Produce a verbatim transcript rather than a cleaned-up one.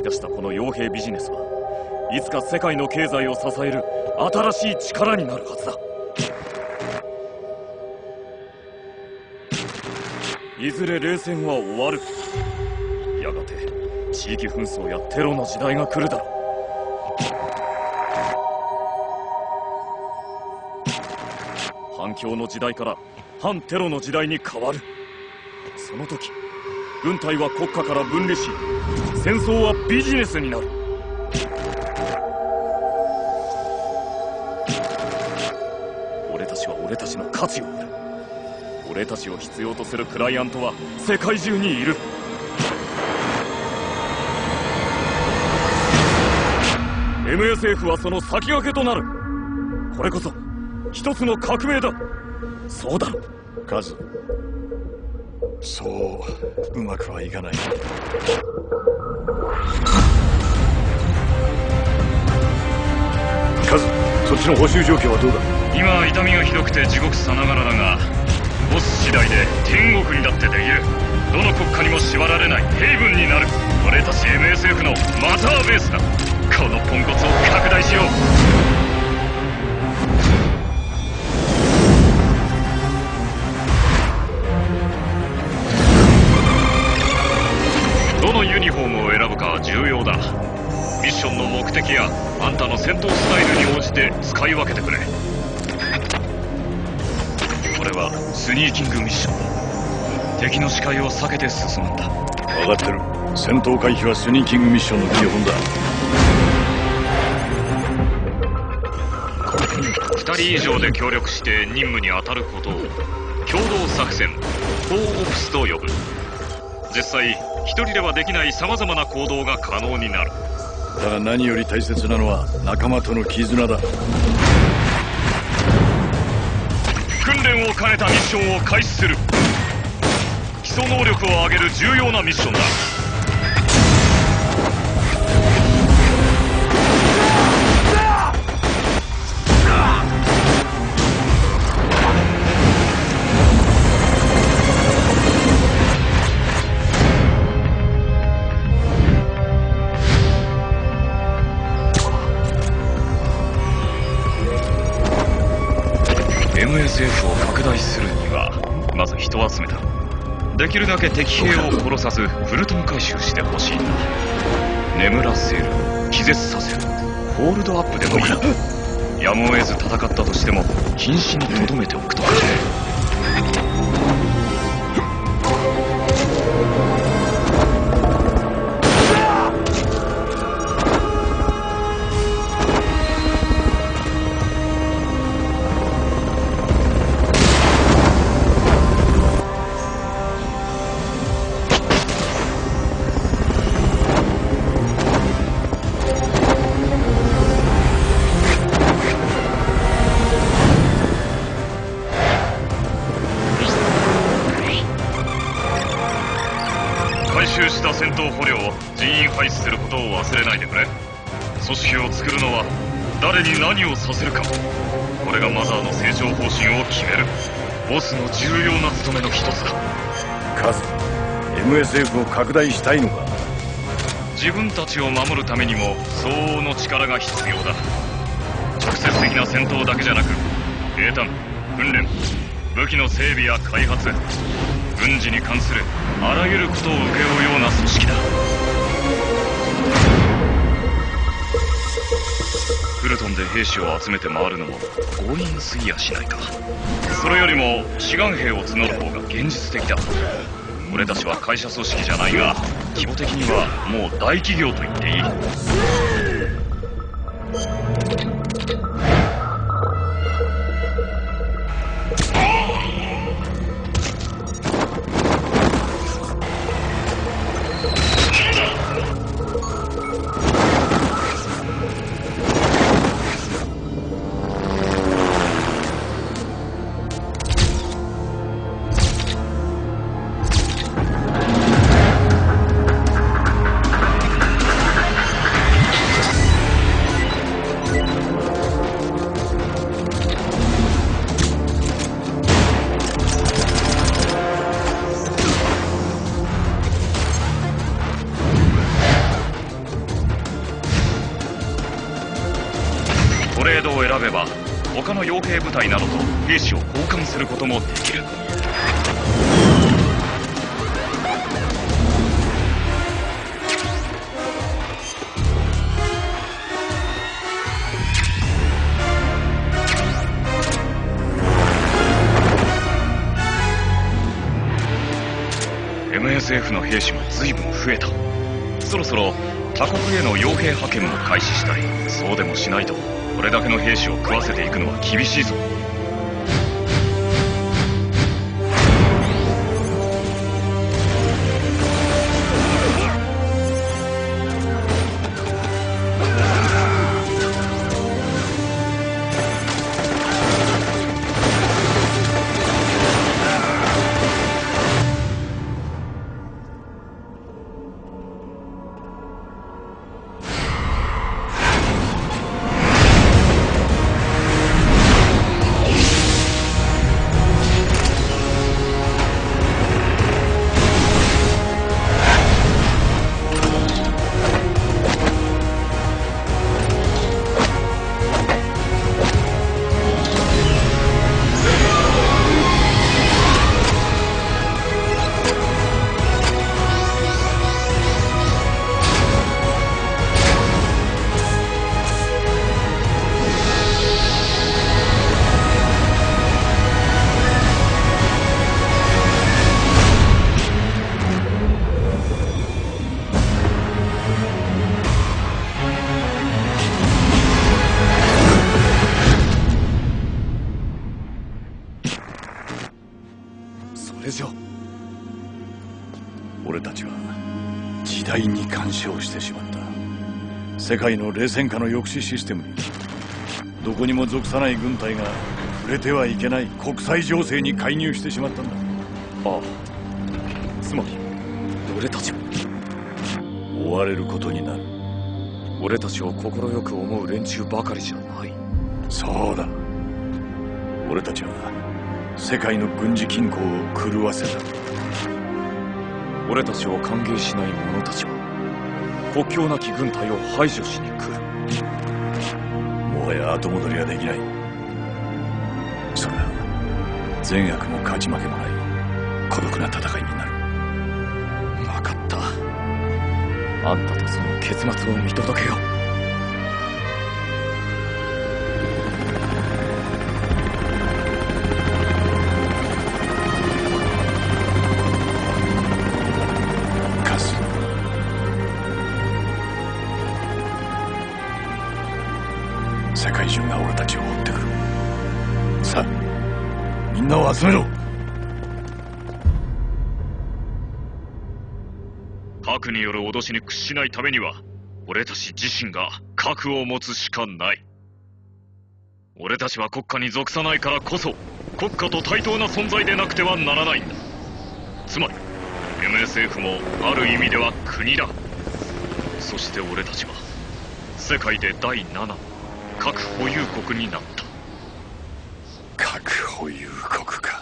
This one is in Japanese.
出したこの傭兵ビジネスはいつか世界の経済を支える新しい力になるはずだ。いずれ冷戦は終わる。やがて地域紛争やテロの時代が来るだろう。反共の時代から反テロの時代に変わる。その時軍隊は国家から分離し、戦争はビジネスになる。俺たちは俺たちの価値を売る。俺たちを必要とするクライアントは世界中にいる。エムエスエフ はその先駆けとなる。これこそ一つの革命だ。そうだろカズ。そううまくはいかない。カズ、そっちの補修状況はどうだ？ 今痛みがひどくて地獄さながらだが、ボス次第で天国にだってできる。どの国家にも縛られないヘイブンになる。俺たち エムエスエフ のマザーベースだ。このポンコツを拡大しよう。どのユニフォームを選ぶかは重要だ。ミッションの目的やあんたの戦闘スタイルに応じて使い分けてくれ。これはスニーキングミッションだ。敵の視界を避けて進むんだ。 分かってる。戦闘回避はスニーキングミッションの基本だ。 ふたり以上で協力して任務に当たることを共同作戦コーオプスと呼ぶ。実際一人ではできない様々な行動が可能になる。 だが何より大切なのは仲間との絆だ。 訓練を兼ねたミッションを開始する。基礎能力を上げる重要なミッションだ。エムエスエフ を拡大するにはまず人集めだ。できるだけ敵兵を殺さずフルトン回収してほしいんだ。眠らせる、気絶させる、ホールドアップでもいい。やむを得ず戦ったとしても瀕死にとどめておくとか。回収した戦闘捕虜を人員配置することを忘れないでくれ。組織を作るのは誰に何をさせるか。これがマザーの成長方針を決めるボスの重要な務めの一つだ。 カズ、 エムエスエフ を拡大したいのか？ 自分たちを守るためにも相応の力が必要だ。直接的な戦闘だけじゃなく兵站、訓練、武器の整備や開発、軍事に関するあらゆることを請け負うような組織だ。フルトンで兵士を集めて回るのも強引すぎやしないか。それよりも志願兵を募る方が現実的だ。俺たちは会社組織じゃないが規模的にはもう大企業と言っていい。 他の傭兵部隊などと兵士を交換することもできる。エムエスエフ の兵士も随分増えた。そろそろ他国への傭兵派遣も開始したい。そうでもしないとこれだけの兵士を食わせていくのは厳しいぞ。 俺たちは時代に干渉してしまった。世界の冷戦下の抑止システムにどこにも属さない軍隊が触れてはいけない国際情勢に介入してしまったんだ。 ああ、つまり俺たちは追われることになる。 俺たちを快く思う連中ばかりじゃない。 そうだ、俺たちは世界の軍事均衡を狂わせた。 俺たちを歓迎しない者たちは国境なき軍隊を排除しに来る。 もはや後戻りはできない。それは善悪の勝ち負けもない孤独な戦いになる。 分かった。あんたとその結末を見届けよう。 世界中が俺たちを追ってくる。さあ、みんなを集めろ。 核による脅しに屈しないためには俺たち自身が核を持つしかない。俺たちは国家に属さないからこそ国家と対等な存在でなくてはならないんだ。つまり エムエスエフ もある意味では国だ。そして俺たちは世界でだいななの核保有国になった。 核保有国か。